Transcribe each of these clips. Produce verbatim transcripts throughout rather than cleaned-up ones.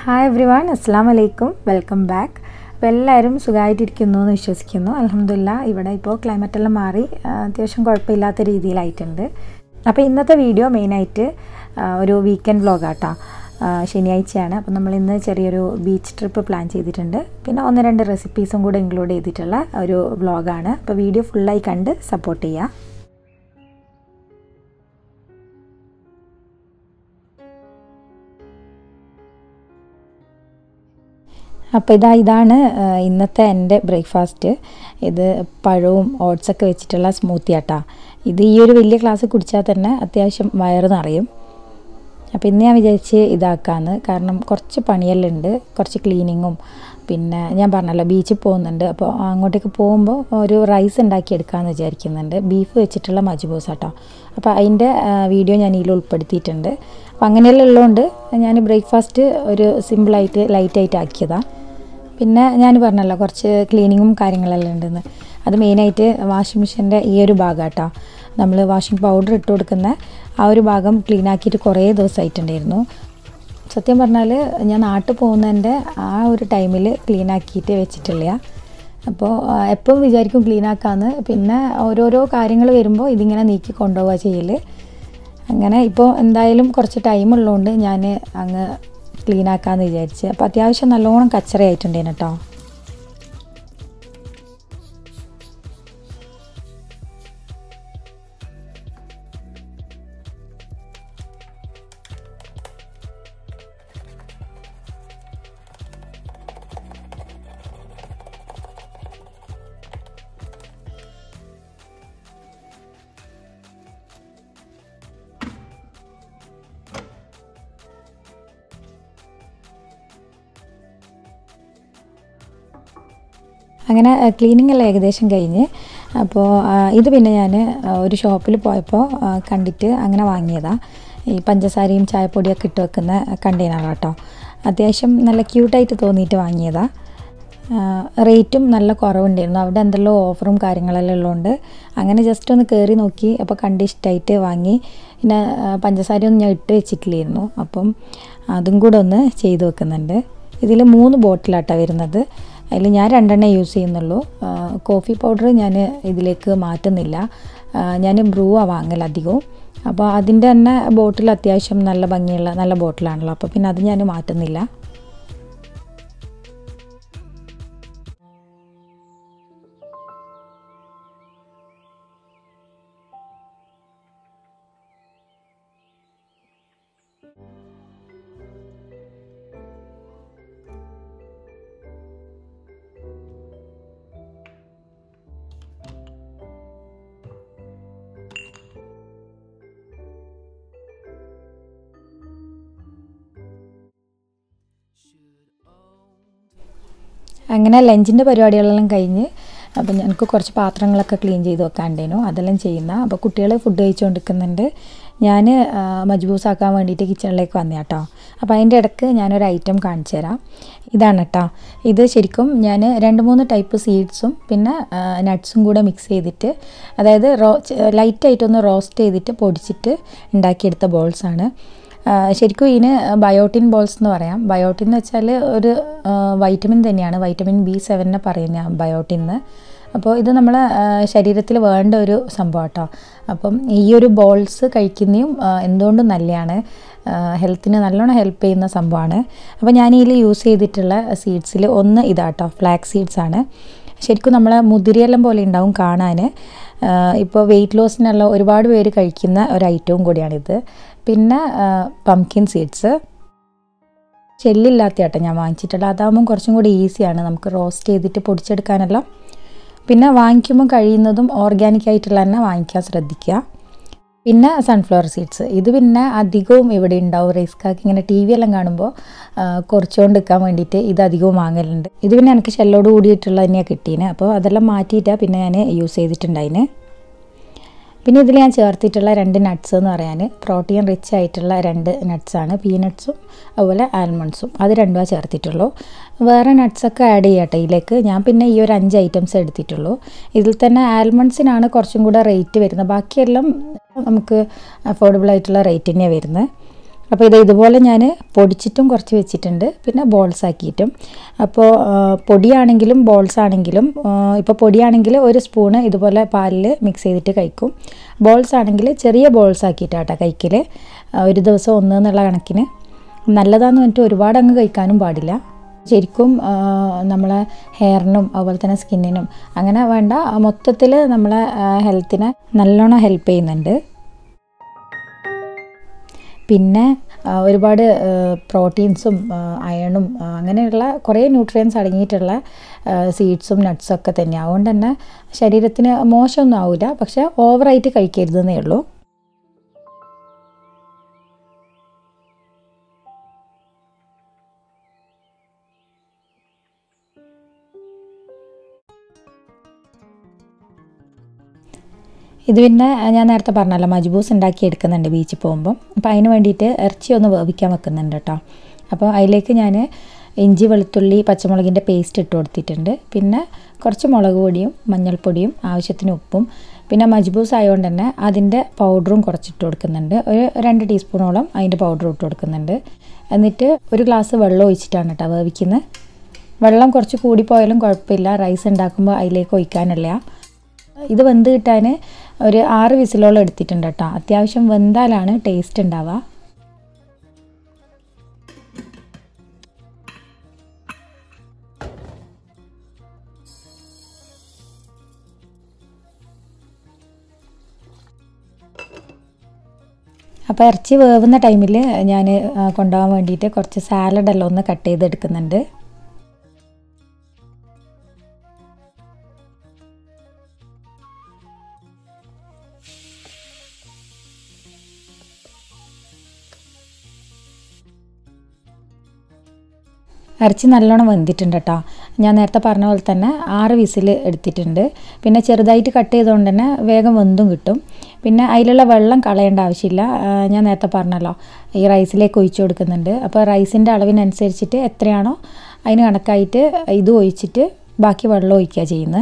Hi everyone, Assalamu alaikum. Welcome back. അപ്പോൾ എല്ലാവരും സുഖമായിട്ടിരിക്കുന്നു എന്ന് വിശ്വസിക്കുന്നു. അൽഹംദുലില്ലാ ഇവിടെ ഇപ്പോൾ ക്ലൈമറ്റ് എല്ലാം മാറി അത്യാവശ്യം കുഴപ്പമില്ലാത്ത രീതിയിലായിട്ടുണ്ട്. അപ്പോൾ ഇന്നത്തെ വീഡിയോ മെയിനായിട്ട് ഒരു വീക്കെൻഡ് വ്ലോഗാട്ടോ. ശനിയാഴ്ചയാണ്. അപ്പോൾ നമ്മൾ ഇന്ന് ചെറിയൊരു ബീച്ച് ട്രിപ്പ് പ്ലാൻ ചെയ്തിട്ടുണ്ട്. പിന്നെ ഒന്ന് രണ്ട് റെസിപ്പീസും കൂടെ ഇൻക്ലൂഡ് ചെയ്തിട്ടുള്ള ഒരു വ്ലോഗാണ്. അപ്പോൾ വീഡിയോ ഫുള്ളായി കണ്ട് സപ്പോർട്ട് ചെയ്യുക. അപ്പോൾ ഇതാ ഇതാണ് ഇന്നത്തെ എൻ്റെ ബ്രേക്ക്ഫാസ്റ്റ്. ഇത് പഴവും ഓട്സൊക്കെ വെച്ചിട്ടുള്ള സ്മൂത്തി ആട്ടാ. ഇത് ഈ ഒരു വലിയ ഗ്ലാസ് കുടിച്ചാൽ തന്നെ അത്യാവശ്യം വയറ് നിറയും. അപ്പോൾ ഇന്ന് ഞാൻ വിചാരിച്ച് ഇതാക്കാമെന്ന്. കാരണം കുറച്ച് പണിയെല്ലാം ഉണ്ട്, കുറച്ച് ക്ലീനിങ്ങും പിന്നെ ഞാൻ പറഞ്ഞല്ലോ ബീച്ചിൽ പോകുന്നുണ്ട്. അപ്പോൾ അങ്ങോട്ടേക്ക് പോകുമ്പോൾ ഒരു റൈസ് ഉണ്ടാക്കിയെടുക്കാമെന്ന് വിചാരിക്കുന്നുണ്ട്. ബീഫ് വെച്ചിട്ടുള്ള മജ്ബൂസ് ആട്ടോ. അപ്പോൾ അതിൻ്റെ വീഡിയോ ഞാൻ ഇതിൽ ഉൾപ്പെടുത്തിയിട്ടുണ്ട്. അപ്പോൾ അങ്ങനെയെല്ലാം ഉള്ളതുകൊണ്ട് ഞാൻ ബ്രേക്ക്ഫാസ്റ്റ് ഒരു സിമ്പിളായിട്ട് ലൈറ്റായിട്ട് ആക്കിയതാണ്. പിന്നെ ഞാൻ പറഞ്ഞല്ലോ കുറച്ച് ക്ലീനിങ്ങും കാര്യങ്ങളെല്ലാം ഉണ്ടെന്ന്. അത് മെയിനായിട്ട് വാഷിംഗ് മെഷീൻ്റെ ഈ ഒരു ഭാഗം കേട്ടോ. നമ്മൾ വാഷിംഗ് പൗഡർ ഇട്ട് കൊടുക്കുന്ന ആ ഒരു ഭാഗം ക്ലീൻ ആക്കിയിട്ട് കുറേ ദിവസമായിട്ടുണ്ടായിരുന്നു. സത്യം പറഞ്ഞാൽ ഞാൻ നാട്ടിൽ പോകുന്നതിൻ്റെ ആ ഒരു ടൈമിൽ ക്ലീൻ ആക്കിയിട്ട് വെച്ചിട്ടില്ല. അപ്പോൾ എപ്പം വിചാരിക്കും ക്ലീൻ ആക്കാമെന്ന്. പിന്നെ ഓരോരോ കാര്യങ്ങൾ വരുമ്പോൾ ഇതിങ്ങനെ നീക്കി കൊണ്ടുപോവുക ചെയ്യൽ. അങ്ങനെ ഇപ്പോൾ എന്തായാലും കുറച്ച് ടൈം ഉള്ളതുകൊണ്ട് ഞാൻ അങ്ങ് ക്ലീൻ ആക്കാമെന്ന് വിചാരിച്ച്. അപ്പോൾ അത്യാവശ്യം നല്ലോണം കച്ചറയായിട്ടുണ്ടേന് കേട്ടോ. അങ്ങനെ ക്ലീനിങ് എല്ലാം ഏകദേശം കഴിഞ്ഞ്. അപ്പോൾ ഇത് പിന്നെ ഞാൻ ഒരു ഷോപ്പിൽ പോയപ്പോൾ കണ്ടിട്ട് അങ്ങനെ വാങ്ങിയതാണ്. ഈ പഞ്ചസാരയും ചായപ്പൊടിയൊക്കെ ഇട്ട് വെക്കുന്ന കണ്ടെയ്നറാണ് കേട്ടോ. അത്യാവശ്യം നല്ല ക്യൂട്ടായിട്ട് തോന്നിയിട്ട് വാങ്ങിയതാണ്. റേറ്റും നല്ല കുറവുണ്ടായിരുന്നു. അവിടെ എന്തെല്ലോ ഓഫറും കാര്യങ്ങളെല്ലാം ഉള്ളതുകൊണ്ട് അങ്ങനെ ജസ്റ്റ് ഒന്ന് കയറി നോക്കി. അപ്പോൾ കണ്ട് ഇഷ്ടമായിട്ട് വാങ്ങി. പിന്നെ പഞ്ചസാരയൊന്നും ഞാൻ ഇട്ട് വെച്ചിട്ടില്ലായിരുന്നു. അപ്പം അതും കൂടെ ഒന്ന് ചെയ്ത് വെക്കുന്നുണ്ട്. ഇതിൽ മൂന്ന് ബോട്ടിലാട്ടോ വരുന്നത്. അതിൽ ഞാൻ രണ്ടെണ്ണം യൂസ് ചെയ്യുന്നുള്ളൂ. കോഫി പൗഡർ ഞാൻ ഇതിലേക്ക് മാറ്റുന്നില്ല. ഞാൻ ബ്രൂവാണ് വാങ്ങൽ അധികവും. അപ്പോൾ അതിൻ്റെ തന്നെ ബോട്ടിൽ അത്യാവശ്യം നല്ല ഭംഗിയുള്ള നല്ല ബോട്ടിലാണല്ലോ. അപ്പോൾ പിന്നെ അത് ഞാൻ മാറ്റുന്നില്ല. അങ്ങനെ ലഞ്ചിൻ്റെ പരിപാടികളെല്ലാം കഴിഞ്ഞ് അപ്പം ഞങ്ങൾക്ക് കുറച്ച് പാത്രങ്ങളൊക്കെ ക്ലീൻ ചെയ്ത് വെക്കാണ്ടേനു. അതെല്ലാം ചെയ്യുന്ന. അപ്പോൾ കുട്ടികൾ ഫുഡ് കഴിച്ചുകൊണ്ടിരിക്കുന്നുണ്ട്. ഞാൻ മജ്ബൂസ് ആക്കാൻ വേണ്ടിയിട്ട് കിച്ചണിലേക്ക് വന്നേ കേട്ടോ. അപ്പോൾ അതിൻ്റെ ഇടയ്ക്ക് ഞാനൊരു ഐറ്റം കാണിച്ചു തരാം. ഇതാണ് കേട്ടോ. ഇത് ശരിക്കും ഞാൻ രണ്ട് മൂന്ന് ടൈപ്പ് സീഡ്സും പിന്നെ നട്ട്സും കൂടെ മിക്സ് ചെയ്തിട്ട്, അതായത് റോ ലൈറ്റായിട്ടൊന്ന് റോസ്റ്റ് ചെയ്തിട്ട് പൊടിച്ചിട്ട് ഉണ്ടാക്കിയെടുത്ത ബോൾസാണ്. ശരിക്കും ഇതിന് ബയോട്ടിൻ ബോൾസ് എന്ന് പറയാം. ബയോട്ടിൻ എന്ന് വെച്ചാൽ ഒരു വൈറ്റമിൻ തന്നെയാണ്. വൈറ്റമിൻ ബി സെവനെ പറയുന്ന ബയോട്ടിൻ എന്ന്. അപ്പോൾ ഇത് നമ്മളെ ശരീരത്തിൽ വേണ്ട ഒരു സംഭവം കേട്ടോ. അപ്പം ഈ ഒരു ബോൾസ് കഴിക്കുന്നതും എന്തുകൊണ്ടും നല്ലതാണ്. ഹെൽത്തിന് നല്ലോണം ഹെൽപ്പ് ചെയ്യുന്ന സംഭവമാണ്. അപ്പോൾ ഞാൻ ഇതിൽ യൂസ് ചെയ്തിട്ടുള്ള സീഡ്സിൽ ഒന്ന് ഇതാട്ടോ, ഫ്ലാക്സ് സീഡ്സ് ആണ്. ശരിക്കും നമ്മളെ മുതിരിയെല്ലാം പോലെ ഉണ്ടാവും കാണാൻ. ഇപ്പോൾ വെയിറ്റ് ലോസിനുള്ള ഒരുപാട് പേര് കഴിക്കുന്ന ഒരു ഐറ്റവും കൂടിയാണിത്. പിന്നെ പംകിൻ സീഡ്സ് ഷെല്ലില്ലാത്ത ആട്ടോ ഞാൻ വാങ്ങിച്ചിട്ടുള്ളത്. അതാകുമ്പം കുറച്ചും കൂടി ഈസിയാണ് നമുക്ക് റോസ്റ്റ് ചെയ്തിട്ട് പൊടിച്ചെടുക്കാനെല്ലാം. പിന്നെ വാങ്ങിക്കുമ്പോൾ കഴിയുന്നതും ഓർഗാനിക് ആയിട്ടുള്ള തന്നെ വാങ്ങിക്കാൻ ശ്രദ്ധിക്കുക. പിന്നെ സൺഫ്ലവർ സീഡ്സ്, ഇത് പിന്നെ അധികവും ഇവിടെ ഉണ്ടാവും. റൈസ്ക്കാക്കി ഇങ്ങനെ ടി വി എല്ലാം കാണുമ്പോൾ കുറച്ചുകൊണ്ട് നിൽക്കാൻ വേണ്ടിയിട്ട് ഇത് അധികവും വാങ്ങലുണ്ട്. ഇത് പിന്നെ എനിക്ക് ഷെല്ലോട് കൂടിയിട്ടുള്ള തന്നെയാണ് കിട്ടീന്. അപ്പോൾ അതെല്ലാം മാറ്റിയിട്ടാണ് പിന്നെ ഞാൻ യൂസ് ചെയ്തിട്ടുണ്ടായിന്. പിന്നെ ഇതിൽ ഞാൻ ചേർത്തിട്ടുള്ള രണ്ട് നട്ട്സ് എന്ന് പറയാൻ പ്രോട്ടീൻ റിച്ച് ആയിട്ടുള്ള രണ്ട് നട്ട്സാണ്. പീനട്ട്സും അതുപോലെ ആൽമണ്ട്സും. അത് രണ്ടുമാണ് ചേർത്തിട്ടുള്ളൂ. വേറെ നട്ട്സൊക്കെ ആഡ് ചെയ്യട്ടെ ഇതിലേക്ക്. ഞാൻ പിന്നെ ഈ ഒരു അഞ്ച് ഐറ്റംസ് എടുത്തിട്ടുള്ളൂ. ഇതിൽ തന്നെ ആൽമണ്ട്സിനാണ് കുറച്ചും കൂടെ റേറ്റ് വരുന്നത്. ബാക്കിയെല്ലാം നമുക്ക് അഫോർഡബിൾ ആയിട്ടുള്ള റേറ്റ് തന്നെയാണ് വരുന്നത്. അപ്പോൾ ഇത് ഇതുപോലെ ഞാൻ പൊടിച്ചിട്ടും കുറച്ച് വെച്ചിട്ടുണ്ട്, പിന്നെ ബോൾസ് ആക്കിയിട്ടും. അപ്പോൾ പൊടിയാണെങ്കിലും ബോൾസ് ആണെങ്കിലും, ഇപ്പോൾ പൊടിയാണെങ്കിൽ ഒരു സ്പൂണ് ഇതുപോലെ പാലിൽ മിക്സ് ചെയ്തിട്ട് കഴിക്കും. ബോൾസ് ആണെങ്കിൽ ചെറിയ ബോൾസ് ആക്കിയിട്ടാട്ടോ കഴിക്കൽ, ഒരു ദിവസം ഒന്ന് എന്നുള്ള കണക്കിന്. നല്ലതാണെന്ന് പറഞ്ഞിട്ട് ഒരുപാട് അങ്ങ് കഴിക്കാനും പാടില്ല. ശരിക്കും നമ്മളെ ഹെയറിനും അതുപോലെ തന്നെ സ്കിന്നിനും അങ്ങനെ വേണ്ട, മൊത്തത്തിൽ നമ്മളെ ഹെൽത്തിനെ നല്ലോണം ഹെൽപ്പ് ചെയ്യുന്നുണ്ട്. പിന്നെ ഒരുപാട് പ്രോട്ടീൻസും അയണും അങ്ങനെയുള്ള കുറേ ന്യൂട്രിയൻസ് അടങ്ങിയിട്ടുള്ള സീഡ്സും നട്ട്സൊക്കെ തന്നെയാണ്. അതുകൊണ്ട് തന്നെ ശരീരത്തിന് മോശമൊന്നും ആവില്ല, പക്ഷേ ഓവറായിട്ട് കഴിക്കരുതെന്നേ ഉള്ളൂ. ഇത് പിന്നെ ഞാൻ നേരത്തെ പറഞ്ഞല്ലോ, മജ്ബൂസ് ഉണ്ടാക്കി എടുക്കുന്നുണ്ട് ബീച്ചിൽ പോകുമ്പം. അപ്പോൾ അതിന് വേണ്ടിയിട്ട് ഇറച്ചി ഒന്ന് വേവിക്കാൻ വെക്കുന്നുണ്ട് കേട്ടോ. അപ്പോൾ അതിലേക്ക് ഞാൻ ഇഞ്ചി വെളുത്തുള്ളി പച്ചമുളകിൻ്റെ പേസ്റ്റ് ഇട്ട് കൊടുത്തിട്ടുണ്ട്. പിന്നെ കുറച്ച് മുളക് പൊടിയും മഞ്ഞൾപ്പൊടിയും ആവശ്യത്തിന് ഉപ്പും, പിന്നെ മജ്ബൂസ് ആയതുകൊണ്ട് തന്നെ അതിൻ്റെ പൗഡറും കുറച്ചിട്ട് കൊടുക്കുന്നുണ്ട്. ഒരു രണ്ട് ടീസ്പൂണോളം അതിൻ്റെ പൗഡർ ഇട്ട് കൊടുക്കുന്നുണ്ട്. എന്നിട്ട് ഒരു ഗ്ലാസ് വെള്ളം ഒഴിച്ചിട്ടാണ് കേട്ടോ വേവിക്കുന്നത്. വെള്ളം കുറച്ച് കൂടിപ്പോയാലും കുഴപ്പമില്ല, റൈസ് ഉണ്ടാക്കുമ്പോൾ അതിലേക്ക് ഒഴിക്കാനല്ല. ഇത് വെന്ത് കിട്ടാൻ ഒരു ആറ് വിസിലോളം എടുത്തിട്ടുണ്ട് കേട്ടോ. അത്യാവശ്യം വെന്താലാണ് ടേസ്റ്റ് ഉണ്ടാവുക. അപ്പോൾ ഇറച്ചി വേവുന്ന ടൈമിൽ ഞാൻ കൊണ്ടുപോകാൻ വേണ്ടിയിട്ട് കുറച്ച് സാലഡെല്ലാം ഒന്ന് കട്ട് ചെയ്തെടുക്കുന്നുണ്ട്. ഇറച്ചി നല്ലോണം വെന്തിട്ടുണ്ട് കേട്ടോ. ഞാൻ നേരത്തെ പറഞ്ഞ പോലെ തന്നെ ആറ് വിസിൽ എടുത്തിട്ടുണ്ട്. പിന്നെ ചെറുതായിട്ട് കട്ട് ചെയ്തുകൊണ്ട് തന്നെ വേഗം വെന്തും കിട്ടും. പിന്നെ അതിലുള്ള വെള്ളം കളയേണ്ട ആവശ്യമില്ല. ഞാൻ നേരത്തെ പറഞ്ഞല്ലോ, ഈ റൈസിലേക്ക് ഒഴിച്ചു കൊടുക്കുന്നുണ്ട്. അപ്പോൾ റൈസിൻ്റെ അളവിനനുസരിച്ചിട്ട് എത്രയാണോ അതിന് കണക്കായിട്ട് ഇത് ഒഴിച്ചിട്ട് ബാക്കി വെള്ളം ഒഴിക്കുക ചെയ്യുന്നത്.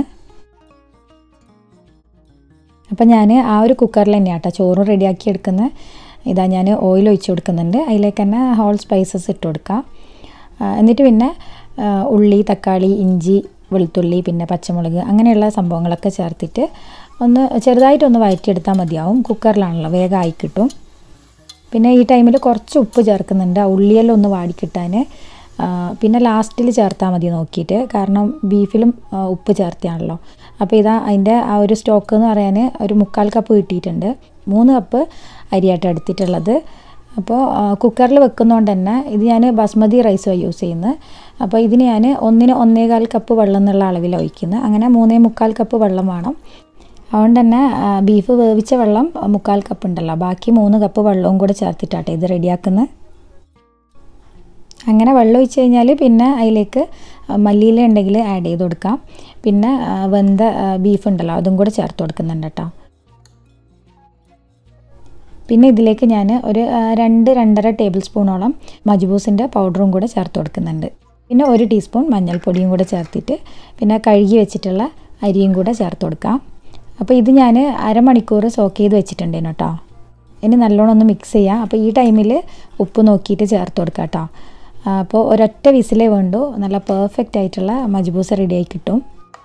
അപ്പം ഞാൻ ആ ഒരു കുക്കറിൽ തന്നെയാണ് കേട്ടോ ചോറ് റെഡിയാക്കി എടുക്കുന്നത്. ഇതാ ഞാൻ ഓയിൽ ഒഴിച്ച് കൊടുക്കുന്നുണ്ട്. അതിലേക്ക് തന്നെ ഹോൾ സ്പൈസസ് ഇട്ട് കൊടുക്കുക. എന്നിട്ട് പിന്നെ ഉള്ളി തക്കാളി ഇഞ്ചി വെളുത്തുള്ളി പിന്നെ പച്ചമുളക് അങ്ങനെയുള്ള സംഭവങ്ങളൊക്കെ ചേർത്തിട്ട് ഒന്ന് ചെറുതായിട്ടൊന്ന് വഴറ്റിയെടുത്താൽ മതിയാവും. കുക്കറിലാണല്ലോ, വേഗം ആയി കിട്ടും. പിന്നെ ഈ ടൈമിൽ കുറച്ച് ഉപ്പ് ചേർക്കുന്നുണ്ട്, ഉള്ളിയെല്ലാം ഒന്ന് വാടിക്കിട്ടാൻ. പിന്നെ ലാസ്റ്റിൽ ചേർത്താൽ മതി നോക്കിയിട്ട്, കാരണം ബീഫിലും ഉപ്പ് ചേർത്തിയാണല്ലോ. അപ്പോൾ ഇതാ അതിൻ്റെ ആ ഒരു സ്റ്റോക്ക് എന്ന് പറയാൻ ഒരു മുക്കാൽ കപ്പ് കിട്ടിയിട്ടുണ്ട്. മൂന്ന് കപ്പ് അരിയായിട്ട് എടുത്തിട്ടുള്ളത്. അപ്പോൾ കുക്കറിൽ വെക്കുന്നതുകൊണ്ട് തന്നെ ഇത് ഞാൻ ബസ്മതി റൈസാണ് യൂസ് ചെയ്യുന്നത്. അപ്പോൾ ഇതിന് ഞാൻ ഒന്നിന് ഒന്നേകാൽ കപ്പ് വെള്ളം എന്നുള്ള അളവിൽ ഒഴിക്കുന്നത്. അങ്ങനെ മൂന്നേ മുക്കാൽ കപ്പ് വെള്ളം വേണം. അതുകൊണ്ട് തന്നെ ബീഫ് വേവിച്ച വെള്ളം മുക്കാൽ കപ്പ് ഉണ്ടല്ലോ, ബാക്കി മൂന്ന് കപ്പ് വെള്ളവും കൂടെ ചേർത്തിട്ടാട്ടെ ഇത് റെഡിയാക്കുന്നത്. അങ്ങനെ വെള്ളം ഒഴിച്ച് കഴിഞ്ഞാൽ പിന്നെ അതിലേക്ക് മല്ലിയില ഉണ്ടെങ്കിൽ ആഡ് ചെയ്ത് കൊടുക്കാം. പിന്നെ വെന്ത ബീഫ് ഉണ്ടല്ലോ അതും കൂടെ ചേർത്ത് കൊടുക്കുന്നുണ്ട് കേട്ടോ. പിന്നെ ഇതിലേക്ക് ഞാൻ ഒരു രണ്ട് രണ്ടര ടേബിൾ സ്പൂണോളം മജ്ബൂസിൻ്റെ പൗഡറും കൂടെ ചേർത്ത് കൊടുക്കുന്നുണ്ട്. പിന്നെ ഒരു ടീസ്പൂൺ മഞ്ഞൾപ്പൊടിയും കൂടെ ചേർത്തിട്ട് പിന്നെ കഴുകി വെച്ചിട്ടുള്ള അരിയും കൂടെ ചേർത്ത് കൊടുക്കാം. അപ്പോൾ ഇത് ഞാൻ അരമണിക്കൂർ സോക്ക് ചെയ്ത് വെച്ചിട്ടുണ്ടേനു കേട്ടോ. ഇനി നല്ലോണം ഒന്ന് മിക്സ് ചെയ്യാം. അപ്പോൾ ഈ ടൈമിൽ ഉപ്പ് നോക്കിയിട്ട് ചേർത്ത് കൊടുക്കാം കേട്ടോ. അപ്പോൾ ഒരൊറ്റ വിസിലേ വേണ്ടൂ, നല്ല പെർഫെക്റ്റ് ആയിട്ടുള്ള മജ്ബൂസ് റെഡിയായി കിട്ടും.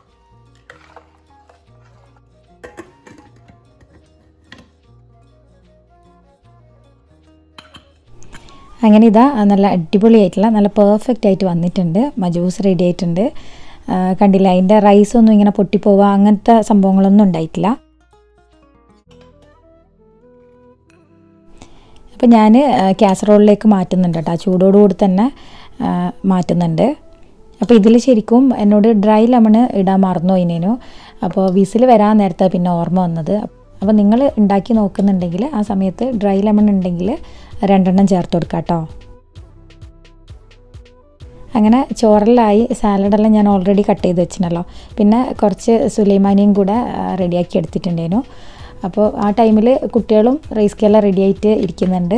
അങ്ങനെ ഇതാ നല്ല അടിപൊളിയായിട്ടുള്ള നല്ല പെർഫെക്റ്റ് ആയിട്ട് വന്നിട്ടുണ്ട്. മജ്ബൂസ് റെഡി ആയിട്ടുണ്ട്. കണ്ടില്ല, അതിൻ്റെ റൈസൊന്നും ഇങ്ങനെ പൊട്ടിപ്പോവുക അങ്ങനത്തെ സംഭവങ്ങളൊന്നും ഉണ്ടായിട്ടില്ല. അപ്പോൾ ഞാൻ കാസറോളിലേക്ക് മാറ്റുന്നുണ്ട് കേട്ടോ, ചൂടോടുകൂടി തന്നെ മാറ്റുന്നുണ്ട്. അപ്പോൾ ഇതിൽ ശരിക്കും എന്നോട് ഡ്രൈ ലെമണ് ഇടാൻ മറന്നു പോയിനേനു. അപ്പോൾ വിസിൽ വരാൻ നേരത്തെ പിന്നെ ഓർമ്മ വന്നത്. അപ്പോൾ നിങ്ങൾ ഉണ്ടാക്കി നോക്കുന്നുണ്ടെങ്കിൽ ആ സമയത്ത് ഡ്രൈ ലെമൺ ഉണ്ടെങ്കിൽ രണ്ടെണ്ണം ചേർത്ത് കൊടുക്കാം കേട്ടോ. അങ്ങനെ ചോറിലായി. സാലഡെല്ലാം ഞാൻ ഓൾറെഡി കട്ട് ചെയ്ത് വെച്ചിട്ടുണ്ടല്ലോ. പിന്നെ കുറച്ച് സുലൈമാനിയും കൂടെ റെഡിയാക്കി എടുത്തിട്ടുണ്ടേനു. അപ്പോൾ ആ ടൈമിൽ കുട്ടികളും റൈസ്ക്കെല്ലാം റെഡിയായിട്ട് ഇരിക്കുന്നുണ്ട്.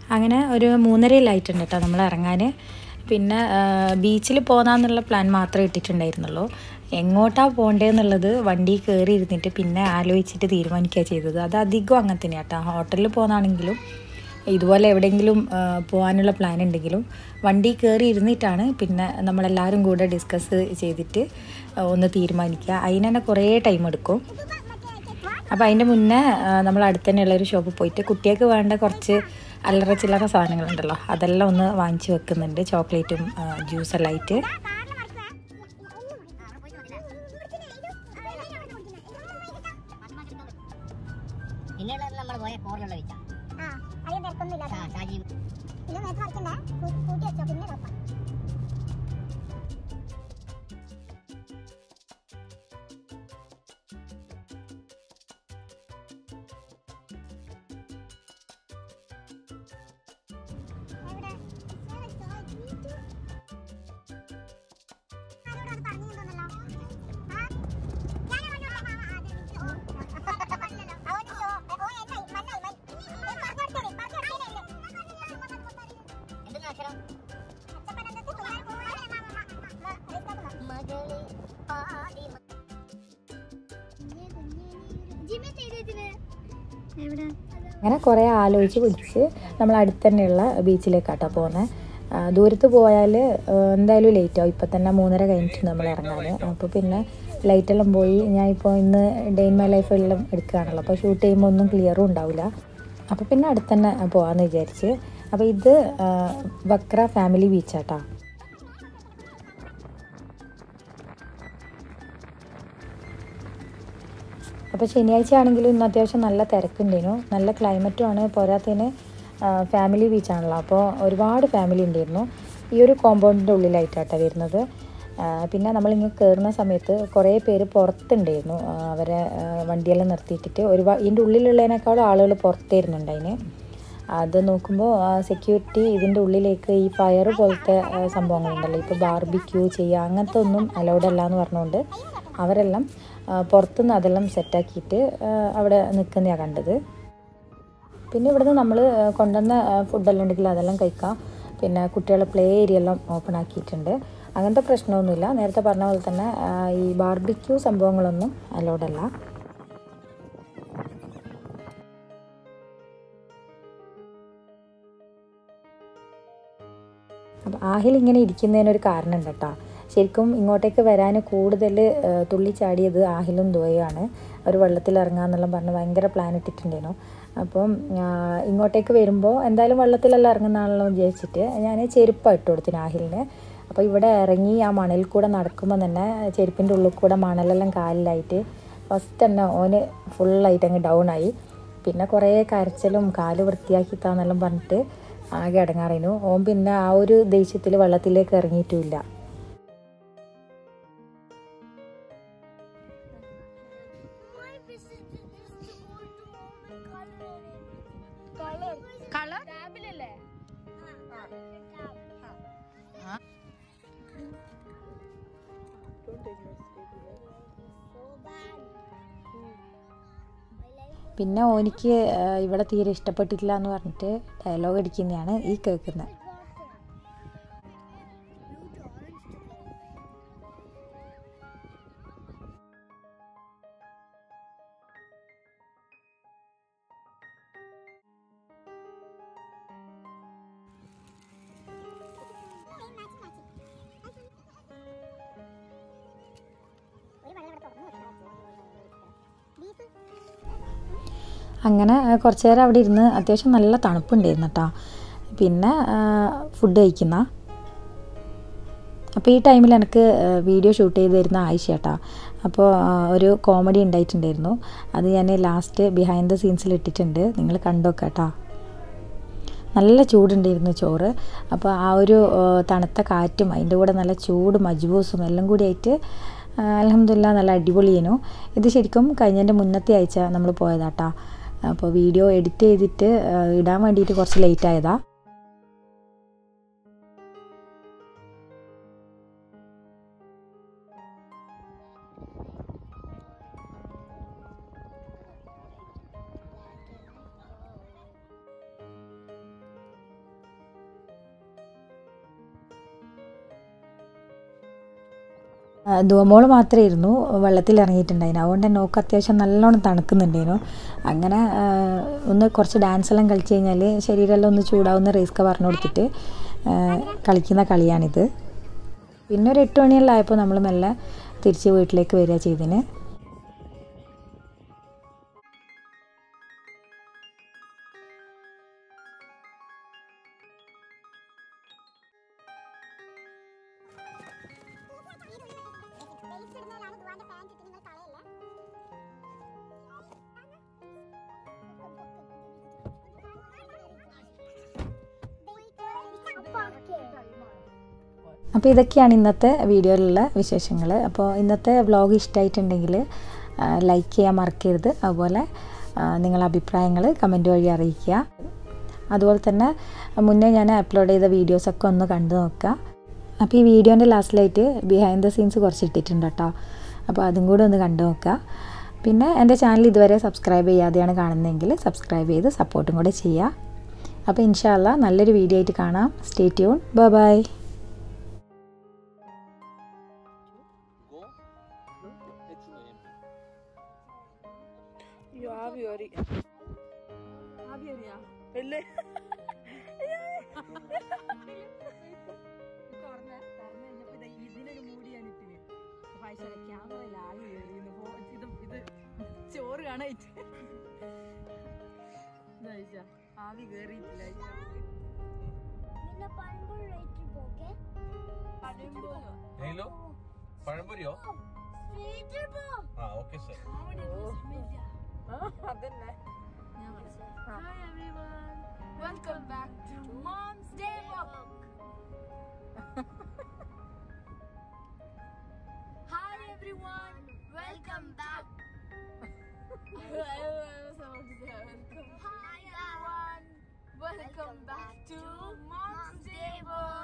അങ്ങനെ ഒരു മൂന്നരയിലായിട്ടുണ്ട് കേട്ടോ നമ്മൾ ഇറങ്ങാൻ. പിന്നെ ബീച്ചിൽ പോകാമെന്നുള്ള പ്ലാൻ മാത്രമേ ഇട്ടിട്ടുണ്ടായിരുന്നുള്ളൂ. എങ്ങോട്ടാണ് പോകേണ്ടതെന്നുള്ളത് വണ്ടി കയറി ഇരുന്നിട്ട് പിന്നെ ആലോചിച്ചിട്ട് തീരുമാനിക്കുക ചെയ്തത്. അത് അധികം അങ്ങനെ തന്നെയാണ് കേട്ടോ. ഹോട്ടലിൽ പോകുന്നതാണെങ്കിലും ഇതുപോലെ എവിടെയെങ്കിലും പോകാനുള്ള പ്ലാൻ ഉണ്ടെങ്കിലും വണ്ടി കയറി ഇരുന്നിട്ടാണ് പിന്നെ നമ്മളെല്ലാവരും കൂടെ ഡിസ്കസ് ചെയ്തിട്ട് ഒന്ന് തീരുമാനിക്കുക. അതിന് തന്നെ കുറേ ടൈം എടുക്കും. അപ്പോൾ അതിൻ്റെ മുന്നേ നമ്മൾ അടുത്ത് തന്നെയുള്ളൊരു ഷോപ്പിൽ പോയിട്ട് കുട്ടികൾക്ക് വേണ്ട കുറച്ച് അല്ലറ ചില്ലറ സാധനങ്ങളുണ്ടല്ലോ അതെല്ലാം ഒന്ന് വാങ്ങിച്ച് വെക്കുന്നുണ്ട്. ചോക്ലേറ്റും ജ്യൂസെല്ലാം ആയിട്ട്. അങ്ങനെ കുറേ ആലോചിച്ച് പിടിച്ച് നമ്മൾ അടുത്ത് തന്നെയുള്ള ബീച്ചിലേക്കാട്ടോ പോകുന്നത്. ദൂരത്ത് പോയാൽ എന്തായാലും ലേറ്റാവും. ഇപ്പം തന്നെ മൂന്നര കഴിഞ്ഞിട്ട് നമ്മൾ ഇറങ്ങാൻ. അപ്പോൾ പിന്നെ ലൈറ്റെല്ലാം പോയി. ഞാൻ ഇപ്പോൾ ഇന്ന് ഡേ ഇൻ മൈ ലൈഫ് എല്ലാം എടുക്കുകയാണല്ലോ, അപ്പോൾ ഷൂട്ട് ചെയ്യുമ്പോൾ ഒന്നും ക്ലിയറും ഉണ്ടാവില്ല. അപ്പോൾ പിന്നെ അടുത്ത് തന്നെ പോകാമെന്ന് വിചാരിച്ച്. അപ്പോൾ ഇത് വക്ര ഫാമിലി ബീച്ചാട്ടോ. അപ്പോൾ ശനിയാഴ്ച ആണെങ്കിലും ഇന്ന് അത്യാവശ്യം നല്ല തിരക്കുണ്ടായിരുന്നു. നല്ല ക്ലൈമറ്റും ആണ്. പോരാത്തതിന് ഫാമിലി ബീച്ചാണല്ലോ, അപ്പോൾ ഒരുപാട് ഫാമിലി ഉണ്ടായിരുന്നു. ഈ ഒരു കോമ്പൗണ്ടിൻ്റെ ഉള്ളിലായിട്ടാട്ടോ വരുന്നത്. പിന്നെ നമ്മളിങ്ങനെ കയറുന്ന സമയത്ത് കുറേ പേര് പുറത്തുണ്ടായിരുന്നു. അവരെ വണ്ടിയെല്ലാം നിർത്തിയിട്ടിട്ട് ഒരുപാട് ഇതിൻ്റെ ഉള്ളിലുള്ളതിനേക്കാളും ആളുകൾ പുറത്തായിരുന്നുണ്ടതിന്. അത് നോക്കുമ്പോൾ സെക്യൂരിറ്റി ഇതിൻ്റെ ഉള്ളിലേക്ക് ഈ ഫയർ പോലത്തെ സംഭവങ്ങളുണ്ടല്ലോ, ഇപ്പോൾ ബാർബിക്യൂ ചെയ്യുക അങ്ങനത്തെ ഒന്നും അലൗഡ് അല്ല എന്ന് പറഞ്ഞുകൊണ്ട് അവരെല്ലാം പുറത്തുനിന്ന് അതെല്ലാം സെറ്റാക്കിയിട്ട് അവിടെ നിൽക്കുന്നതാണ് കണ്ടത്. പിന്നെ ഇവിടുന്ന് നമ്മൾ കൊണ്ടുവന്ന ഫുഡെല്ലാം ഉണ്ടെങ്കിൽ അതെല്ലാം കഴിക്കാം. പിന്നെ കുട്ടികളുടെ പ്ലേ ഏരിയ എല്ലാം ഓപ്പൺ ആക്കിയിട്ടുണ്ട്. അങ്ങനത്തെ പ്രശ്നമൊന്നുമില്ല. നേരത്തെ പറഞ്ഞ പോലെ തന്നെ ഈ ബാർബിക്യൂ സംഭവങ്ങളൊന്നും അലൗഡല്ല. അപ്പം ആഹിൽ ഇങ്ങനെ ഇരിക്കുന്നതിനൊരു കാരണം ഉണ്ട് കേട്ടോ. ശരിക്കും ഇങ്ങോട്ടേക്ക് വരാൻ കൂടുതൽ തുള്ളിച്ചാടിയത് ആഹിലും ദുവയാണ്. ഒരു വെള്ളത്തിൽ ഇറങ്ങാമെന്നെല്ലാം പറഞ്ഞ് ഭയങ്കര പ്ലാൻ ഇട്ടിട്ടുണ്ടായിരുന്നു. അപ്പം ഇങ്ങോട്ടേക്ക് വരുമ്പോൾ എന്തായാലും വെള്ളത്തിലെല്ലാം ഇറങ്ങുന്നതാണല്ലോ വിചാരിച്ചിട്ട് ഞാൻ ചെരുപ്പാണ് ഇട്ട് കൊടുത്തിന് ആഹിലിന്. അപ്പോൾ ഇവിടെ ഇറങ്ങി ആ മണലിൽ കൂടെ നടക്കുമ്പോൾ തന്നെ ചെരുപ്പിൻ്റെ ഉള്ളിൽ കൂടെ മണലെല്ലാം കാലിലായിട്ട് ഫസ്റ്റ് തന്നെ ഓന് ഫുള്ളായിട്ട് അങ്ങ് ഡൗൺ ആയി. പിന്നെ കുറേ കരച്ചിലും കാല് വൃത്തിയാക്കിത്താന്നെല്ലാം പറഞ്ഞിട്ട് ആകെ അടങ്ങാറായിരുന്നു. ഓൻ പിന്നെ ആ ഒരു ദേഷ്യത്തിൽ വെള്ളത്തിലേക്ക് ഇറങ്ങിയിട്ടുമില്ല. പിന്നെ ഓനിക്ക് ഇവിടെ തീരെ ഇഷ്ടപ്പെട്ടിട്ടില്ല എന്ന് പറഞ്ഞിട്ട് ഡയലോഗ് അടിക്കുന്നതാണ് ഈ കേൾക്കുന്നത്. അങ്ങനെ കുറച്ച് നേരം അവിടെ ഇരുന്ന് അത്യാവശ്യം നല്ല തണുപ്പുണ്ടായിരുന്നു കേട്ടോ. പിന്നെ ഫുഡ് കഴിക്കുന്ന അപ്പോൾ ഈ ടൈമിൽ എനിക്ക് വീഡിയോ ഷൂട്ട് ചെയ്ത് തരുന്ന ആയിഷ കേട്ടോ. അപ്പോൾ ഒരു കോമഡി ഉണ്ടായിട്ടുണ്ടായിരുന്നു. അത് ഞാൻ ലാസ്റ്റ് ബിഹൈൻഡ് ദ സീൻസിൽ ഇട്ടിട്ടുണ്ട്, നിങ്ങൾ കണ്ടോക്കാം കേട്ടോ. നല്ല ചൂടുണ്ടായിരുന്നു ചോറ്. അപ്പോൾ ആ ഒരു തണുത്ത കാറ്റും അതിൻ്റെ കൂടെ നല്ല ചൂട് മജ്ബൂസും എല്ലാം കൂടി ആയിട്ട് അൽഹംദുലില്ലാ നല്ല അടിപൊളിയേനു. ഇത് ശരിക്കും കഴിഞ്ഞതിൻ്റെ മുന്നത്തെ ആഴ്ച നമ്മൾ പോയതാട്ടോ. അപ്പോൾ വീഡിയോ എഡിറ്റ് ചെയ്തിട്ട് ഇടാൻ വേണ്ടിയിട്ട് കുറച്ച് ലേറ്റ് ആയതാണ്. ധുവമോള് മാത്രമേ ഇരുന്നു വെള്ളത്തിൽ ഇറങ്ങിയിട്ടുണ്ടായിരുന്നു. അതുകൊണ്ട് തന്നെ ഓക്ക് അത്യാവശ്യം നല്ലോണം തണുക്കുന്നുണ്ടായിരുന്നു. അങ്ങനെ ഒന്ന് കുറച്ച് ഡാൻസ് എല്ലാം കളിച്ച് കഴിഞ്ഞാൽ ശരീരമെല്ലാം ഒന്ന് ചൂടാവുന്ന റേസ്ക പറഞ്ഞു കൊടുത്തിട്ട് കളിക്കുന്ന കളിയാണിത്. പിന്നെ ഒരു എട്ട് മണിയെല്ലാം ആയപ്പോൾ നമ്മൾ മെല്ലെ തിരിച്ച് വീട്ടിലേക്ക് വരിക ചെയ്തതിന്. അപ്പോൾ ഇതൊക്കെയാണ് ഇന്നത്തെ വീഡിയോയിലുള്ള വിശേഷങ്ങൾ. അപ്പോൾ ഇന്നത്തെ വ്ളോഗ് ഇഷ്ടമായിട്ടുണ്ടെങ്കിൽ ലൈക്ക് ചെയ്യാൻ മറക്കരുത്. അതുപോലെ നിങ്ങളുടെ അഭിപ്രായങ്ങൾ കമൻറ്റ് വഴി അറിയിക്കുക. അതുപോലെ തന്നെ മുന്നേ ഞാൻ അപ്ലോഡ് ചെയ്ത വീഡിയോസൊക്കെ ഒന്ന് കണ്ടു നോക്കുക. അപ്പോൾ ഈ വീഡിയോൻ്റെ ലാസ്റ്റിലായിട്ട് ബിഹൈൻഡ് ദ സീൻസ് കുറച്ച് ഇട്ടിട്ടുണ്ട് കേട്ടോ. അപ്പോൾ അതും കൂടെ ഒന്ന് കണ്ടു നോക്കുക. പിന്നെ എൻ്റെ ചാനൽ ഇതുവരെ സബ്സ്ക്രൈബ് ചെയ്യാതെയാണ് കാണുന്നതെങ്കിൽ സബ്സ്ക്രൈബ് ചെയ്ത് സപ്പോർട്ടും കൂടെ ചെയ്യുക. അപ്പോൾ ഇൻഷാ അല്ലാഹ് നല്ലൊരു വീഡിയോ ആയിട്ട് കാണാം. Stay tune. Bye bye. Io aviori. Avioriya. Pelle. Corner, corner ഇന്നപ്പോ ഇതാ ഇതിനൊരു മൂടിയാണ് ഇട്ടിന്. അപ്പൊ ആയിഷ ക്യാമറയിൽ ആവി കേറിയിരുന്നു. ഇത് ഇത് ചോറ് കാണായിട്ട്. ആയിഷ ആവി കേറിയിട്ടില്ല ആയിഷ. നിന്നെ പഴംപൊരി റേറ്റ് പോകെ. പഴംപൊരിയോ? ഹലോ. പഴംപൊരിയോ? സ്ട്രീറ്റ് പോ. ആ ഓക്കേ സർ. അതന്നെ. Hi everyone. Welcome back to Mom's Day Vlog. Hi everyone. Welcome back. Hi everyone. Welcome back to Mom's Day Vlog.